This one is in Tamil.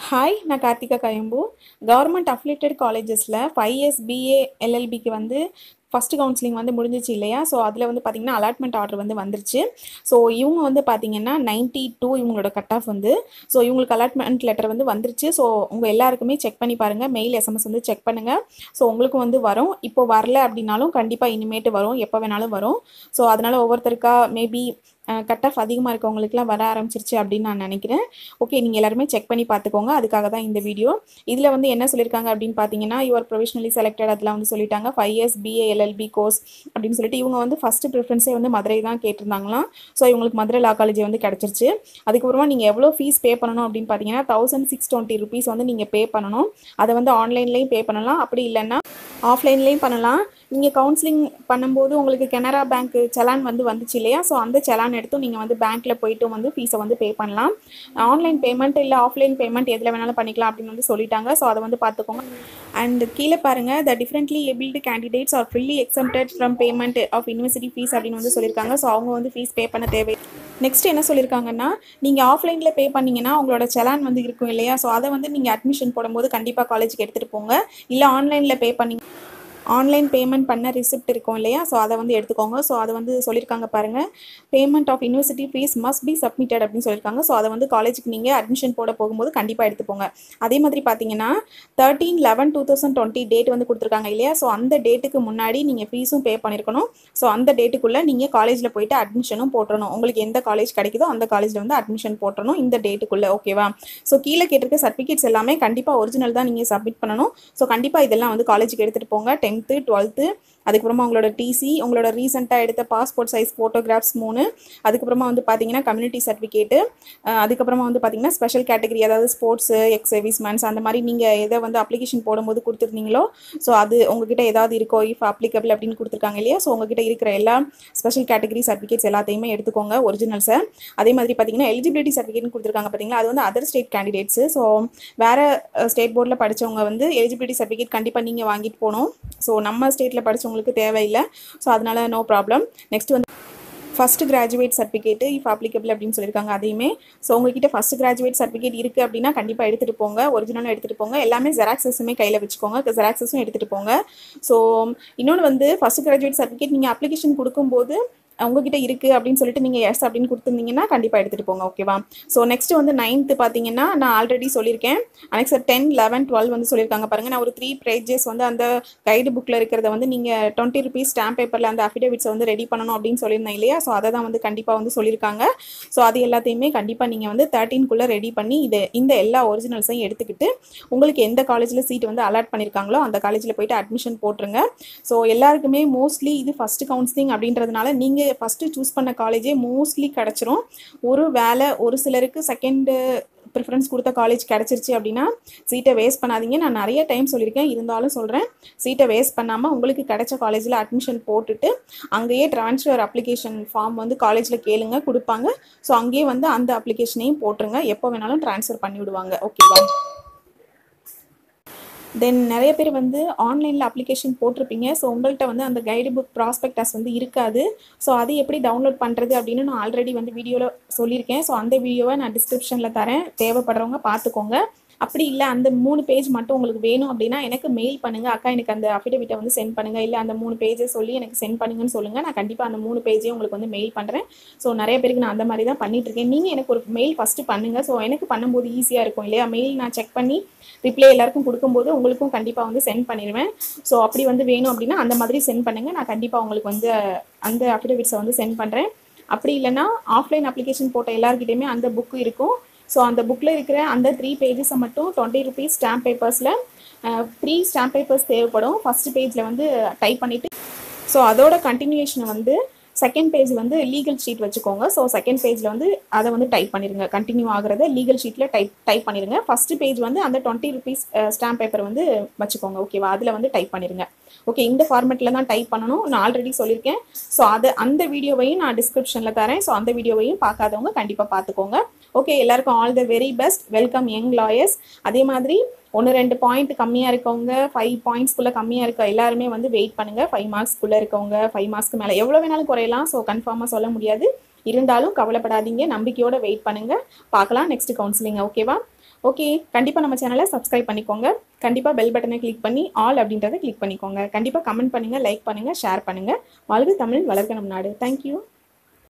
ஹாய், நான் கார்த்திகா கயம்பு. கவர்மெண்ட் அஃபிலியேட்டட் காலேஜஸில் 5 years BA LLBக்கு வந்து ஃபஸ்ட்டு கவுன்சிலிங் வந்து முடிஞ்சிச்சு இல்லையா? ஸோ அதில் வந்து பார்த்திங்கன்னா அலாட்மெண்ட் ஆர்டர் வந்து வந்துருச்சு. ஸோ இவங்க வந்து பார்த்திங்கன்னா 92 இவங்களோட கட் ஆஃப் வந்து. ஸோ இவங்களுக்கு அலாட்மெண்ட் லெட்டர் வந்து வந்துருச்சு. ஸோ உங்கள் எல்லாருக்குமே செக் பண்ணி பாருங்கள், மெயில் SMS வந்து செக் பண்ணுங்கள். ஸோ உங்களுக்கும் வந்து வரும். இப்போ வரல அப்படின்னாலும் கண்டிப்பாக இனிமேட்டு வரும், எப்போ வேணாலும் வரும். ஸோ அதனால் ஒவ்வொருத்தருக்கா மேபி கட் ஆஃப் அதிகமாக இருக்கவங்களுக்குலாம் வர ஆரம்பிச்சிருச்சு அப்படின்னு நான் நினைக்கிறேன். ஓகே, நீங்கள் எல்லாருமே செக் பண்ணி பார்த்துக்கோங்க, அதுக்காக தான் இந்த வீடியோ. இதில் வந்து என்ன சொல்லியிருக்காங்க அப்படின்னு பார்த்தீங்கன்னா, யுவர் ப்ரொவிஷனலி செலக்டட் அதெல்லாம் வந்து சொல்லிட்டாங்க. 5 years BA LLB கோர்ஸ் அப்படின்னு சொல்லிட்டு இவங்க வந்து ஃபஸ்ட்டு ப்ரிஃபரன்ஸே வந்து மதுரை தான் கேட்டிருந்தாங்களாம். ஸோ இவங்களுக்கு மதுரை லா காலேஜ் வந்து கிடச்சிருச்சு. அதுக்கப்புறமா நீங்கள் எவ்வளோ ஃபீஸ் பே பண்ணணும் அப்படின்னு பார்த்தீங்கன்னா 1620 rupees வந்து நீங்கள் பே பண்ணணும். அதை வந்து ஆன்லைன்லேயும் பே பண்ணலாம், அப்படி இல்லைன்னா ஆஃப்லைன்லேயும் பண்ணலாம். நீங்கள் கவுன்சிலிங் பண்ணும்போது உங்களுக்கு கனரா பேங்க் செலான் வந்து வந்துச்சு இல்லையா? ஸோ அந்த செலான் எடுத்தும் நீங்கள் வந்து பேங்க்கில் போய்ட்டு வந்து ஃபீஸை வந்து பே பண்ணலாம். ஆன்லைன் பேமெண்ட் இல்லை ஆஃப்லைன் பேமெண்ட் எதில் வேணாலும் பண்ணிக்கலாம் அப்படின்னு வந்து சொல்லிட்டாங்க. ஸோ அதை வந்து பார்த்துக்கோங்க. அண்ட் கீழே பாருங்கள், the differently abled candidates are freely exempted from payment of university fees அப்படின்னு வந்து சொல்லியிருக்காங்க. ஸோ அவங்க வந்து ஃபீஸ் பே பண்ண தேவை. நெக்ஸ்ட் என்ன சொல்லியிருக்காங்கன்னா, நீங்கள் ஆஃப்லைனில் பே பண்ணிங்கன்னா உங்களோட செலான் வந்து இருக்கும் இல்லையா? ஸோ அதை வந்து நீங்கள் அட்மிஷன் போடும்போது கண்டிப்பாக காலேஜுக்கு எடுத்துகிட்டு போங்க. இல்லை ஆன்லைனில் பே பண்ணி ஆன்லைன் பேமெண்ட் பண்ண ரிசிப்ட் இருக்கும் இல்லையா? ஸோ அதை வந்து எடுத்துக்கோங்க. ஸோ அதை வந்து சொல்லியிருக்காங்க பாருங்கள், payment of university fees must be submitted அப்படின்னு சொல்லியிருக்காங்க. ஸோ அதை வந்து காலேஜுக்கு நீங்கள் அட்மிஷன் போட போகும்போது கண்டிப்பாக எடுத்துப்போங்க. அதே மாதிரி பார்த்தீங்கன்னா 13/11/2020 டேட் வந்து கொடுத்துருக்காங்க இல்லையா? ஸோ அந்த டேட்டுக்கு முன்னாடி நீங்கள் ஃபீஸும் பே பண்ணியிருக்கணும். ஸோ அந்த டேட்டுக்குள்ளே நீங்கள் காலேஜில் போயிட்டு அட்மிஷனும் போட்டுறணும். உங்களுக்கு எந்த காலேஜ் கிடைக்குதோ அந்த காலேஜில் வந்து அட்மிஷன் போட்டுறணும் இந்த டேட்டுக்குள்ளே, ஓகேவா? ஸோ கீழே கேட்டிருக்க சர்டிஃபிகேட்ஸ் எல்லாமே கண்டிப்பாக ஒரிஜினல் தான் நீங்கள் சப்மிட் பண்ணணும். ஸோ கண்டிப்பாக இதெல்லாம் வந்து காலேஜுக்கு எடுத்துகிட்டு போங்க. 10th 12th, அதுக்கப்புறமா உங்களோட டிசி, உங்களோட ரீசெண்டாக எடுத்த பாஸ்போர்ட் சைஸ் ஃபோட்டோகிராஃப்ஸ் 3, அதுக்கப்புறமா வந்து பார்த்தீங்கன்னா கம்யூனிட்டி சர்டிஃபிகேட்டு, அதுக்கப்புறமா வந்து பார்த்தீங்கன்னா ஸ்பெஷல் கேட்டகரி, அதாவது ஸ்போர்ட்ஸு, எக்ஸ் சர்வீஸ்மேன்ஸ், அந்த மாதிரி நீங்கள் எதை வந்து அப்ளிகேஷன் போடும்போது கொடுத்துருந்தீங்களோ ஸோ அது உங்ககிட்ட ஏதாவது இருக்கோ, இஃப் அப்ளிகபிள் அப்படின்னு கொடுத்துருக்காங்க இல்லையா? ஸோ உங்ககிட்ட இருக்கிற எல்லா ஸ்பெஷல் கேட்டகரி சர்டிஃபிகேட்ஸ் எல்லாத்தையுமே எடுத்துக்கோங்க, ஒரிஜினல்ஸை. அதே மாதிரி பார்த்தீங்கன்னா எலிஜிபிலிட்டி சர்டிஃபிகேட்னு கொடுத்துருக்காங்க பார்த்தீங்களா? அது வந்து அதர் ஸ்டேட் கேண்டிடேட்ஸு. ஸோ வேறு ஸ்டேட் போர்டில் படித்தவங்க வந்து எலிஜிபிலிட்டி சர்டிஃபிகேட் கண்டிப்பாக நீங்கள் வாங்கிட்டு போகணும். ஸோ நம்ம ஸ்டேட்டில் படித்தவங்களுக்கு தேவையில்லை. ஸோ அதனால் நோ ப்ராப்ளம். நெக்ஸ்ட் வந்து first graduate certificate if applicable அப்படின்னு சொல்லியிருக்காங்க, அதையுமே. ஸோ உங்ககிட்ட ஃபஸ்ட் கிராஜுவேட் சர்டிஃபிகேட் இருக்குது அப்படின்னா கண்டிப்பாக எடுத்துகிட்டு போங்க, ஒரிஜினலாக எடுத்துகிட்டு போங்க. எல்லாமே ஜெராக்ஸஸுமே கையில் வச்சுக்கோங்க, ஜெராக்ஸஸும் எடுத்துகிட்டு போங்க. ஸோ இன்னொன்று வந்து ஃபஸ்ட் கிராஜுவேட் சர்டிஃபிகேட் நீங்கள் அப்ளிகேஷன் கொடுக்கும்போது உங்ககிட்ட இருக்குது அப்படின்னு சொல்லிட்டு நீங்கள் எஸ் அப்படின்னு கொடுத்துருந்தீங்கன்னா கண்டிப்பாக எடுத்துகிட்டு போங்க, ஓகேவா? ஸோ நெக்ஸ்ட் வந்து 9th பார்த்தீங்கன்னா நான் ஆல்ரெடி சொல்லியிருக்கேன். நெக்ஸ்ட் 10, 11, 12 வந்து சொல்லியிருக்காங்க பாருங்கள். நான் ஒரு 3 pages வந்து அந்த கைடு புக்கில் இருக்கிறத வந்து நீங்கள் 20 rupees ஸ்டாம்ப் பேப்பரில் அந்த அஃபிடேவிட்ஸை வந்து ரெடி பண்ணணும் அப்படின்னு சொல்லியிருந்தேன் இல்லையா? ஸோ அதை தான் வந்து கண்டிப்பாக வந்து சொல்லியிருக்காங்க. ஸோ அது எல்லாத்தையுமே கண்டிப்பாக நீங்கள் வந்து 13க்குள்ளே ரெடி பண்ணி இந்த எல்லா ஒரிஜினல்ஸையும் எடுத்துக்கிட்டு உங்களுக்கு எந்த காலேஜில் சீட் வந்து அலாட் பண்ணியிருக்காங்களோ அந்த காலேஜில் போய்ட்டு அட்மிஷன் போட்டுருங்க. ஸோ எல்லாருக்குமே மோஸ்ட்லி இது ஃபஸ்ட்டு கவுன்சிலிங் அப்படின்றதுனால நீங்கள் ஃபஸ்ட்டு சூஸ் பண்ண காலேஜே மோஸ்ட்லி கிடச்சிரும். ஒரு வேலை ஒரு சிலருக்கு செகண்டு ப்ரிஃபரன்ஸ் கொடுத்த காலேஜ் கிடச்சிருச்சு அப்படின்னா சீட்டை வேஸ்ட் பண்ணாதீங்க. நான் நிறைய டைம் சொல்லியிருக்கேன், இருந்தாலும் சொல்கிறேன், சீட்டை வேஸ்ட் பண்ணாமல் உங்களுக்கு கிடைச்ச காலேஜில் அட்மிஷன் போட்டுட்டு அங்கேயே ட்ரான்ஸ்ஃபர் அப்ளிகேஷன் ஃபார்ம் வந்து காலேஜில் கேளுங்க, கொடுப்பாங்க. ஸோ அங்கேயே வந்து அந்த அப்ளிகேஷனையும் போட்டுருங்க, எப்போ வேணாலும் ட்ரான்ஸ்ஃபர் பண்ணி விடுவாங்க, ஓகேவா? தென் நிறைய பேர் வந்து ஆன்லைனில் அப்ளிகேஷன் போட்டிருப்பீங்க. ஸோ உங்கள்கிட்ட வந்து அந்த கைடு புக் ப்ராஸ்பெக்டஸ் வந்து இருக்காது. ஸோ அது எப்படி டவுன்லோட் பண்ணுறது அப்படின்னு நான் ஆல்ரெடி வந்து வீடியோவில் சொல்லியிருக்கேன். ஸோ அந்த வீடியோவை நான் டிஸ்கிரிப்ஷனில் தரேன், தேவைப்படுறவங்க பார்த்துக்கோங்க. அப்படி இல்லை அந்த 3 பேஜ் மட்டும் உங்களுக்கு வேணும் அப்படின்னா எனக்கு மெயில் பண்ணுங்கள், அக்கா எனக்கு அந்த அஃபிடேவிட்டை வந்து சென்ட் பண்ணுங்கள், இல்லை அந்த 3 பேஜஸ் சொல்லி எனக்கு சென்ட் பண்ணுங்கன்னு சொல்லுங்கள். நான் கண்டிப்பாக அந்த 3 பேஜையும் உங்களுக்கு வந்து மெயில் பண்ணுறேன். ஸோ நிறைய பேருக்கு நான் அந்த மாதிரி தான் பண்ணிகிட்ருக்கேன். நீங்கள் எனக்கு ஒரு மெயில் ஃபஸ்ட்டு பண்ணுங்கள். ஸோ எனக்கு பண்ணும்போது ஈஸியாக இருக்கும் இல்லையா? மெயில் நான் செக் பண்ணி ரிப்ளை எல்லாருக்கும் கொடுக்கும்போது உங்களுக்கும் கண்டிப்பாக வந்து சென்ட் பண்ணிடுவேன். ஸோ அப்படி வந்து வேணும் அப்படின்னா அந்த மாதிரி சென்ட் பண்ணுங்கள், நான் கண்டிப்பாக உங்களுக்கு வந்து அந்த அஃபிடேவிட்ஸை வந்து சென்ட் பண்ணுறேன். அப்படி இல்லைன்னா ஆஃப்லைன் அப்ளிகேஷன் போட்ட எல்லாருக்கிட்டையுமே அந்த புக்கு இருக்கும். ஸோ அந்த புக்கில் இருக்கிற அந்த 3 pages மட்டும் 20 rupees ஸ்டாம்ப் பேப்பர்ஸில் 3 ஸ்டாம்ப் பேப்பர்ஸ் தேவைப்படும். ஃபஸ்ட்டு பேஜில் வந்து டைப் பண்ணிவிட்டு ஸோ அதோட கண்டினியூஷனை வந்து செகண்ட் பேஜ் வந்து லீகல் ஷீட் வச்சுக்கோங்க. ஸோ செகண்ட் பேஜில் வந்து அதை வந்து டைப் பண்ணிடுங்க, கண்டினியூ ஆகிறத லீகல் ஷீட்டில் டைப் பண்ணிடுங்க. ஃபஸ்ட்டு பேஜ் வந்து அந்த 20 rupees ஸ்டாம்ப் பேப்பர் வந்து வச்சுக்கோங்க, ஓகேவா? அதில் வந்து டைப் பண்ணிடுங்க. ஓகே, இந்த ஃபார்மெட்டில் தான் டைப் பண்ணணும், நான் ஆல்ரெடி சொல்லியிருக்கேன். ஸோ அந்த வீடியோவையும் நான் டிஸ்கிரிப்ஷனில் தரேன். ஸோ அந்த வீடியோவையும் பார்க்காதவங்க கண்டிப்பாக பார்த்துக்கோங்க. ஓகே, எல்லாருக்கும் all the very best. Welcome young lawyers. அதே மாதிரி 1-2 பாயிண்ட் கம்மியாக இருக்கவங்க, 5 pointsக்குள்ளே கம்மியாக இருக்க எல்லாருமே வந்து வெயிட் பண்ணுங்கள். 5 marksக்குள்ளே இருக்கவங்க, 5 marksக்கு மேலே எவ்வளோ வேணாலும் குறையலாம். ஸோ கன்ஃபார்மாக சொல்ல முடியாது. இருந்தாலும் கவலைப்படாதீங்க, நம்பிக்கையோட வெயிட் பண்ணுங்கள், பார்க்கலாம் நெக்ஸ்ட் கவுன்சிலிங். ஓகேவா? ஓகே, கண்டிப்பாக நம்ம சேனலை சப்ஸ்கிரைப் பண்ணிக்கோங்க. கண்டிப்பாக பெல் பட்டனை கிளிக் பண்ணி ஆல் அப்படின்றத கிளிக் பண்ணிக்கோங்க. கண்டிப்பாக கமெண்ட் பண்ணுங்கள், லைக் பண்ணுங்கள், ஷேர் பண்ணுங்கள். வாழ்க தமிழ், வளர்க நம் நாடு. தேங்க்யூ.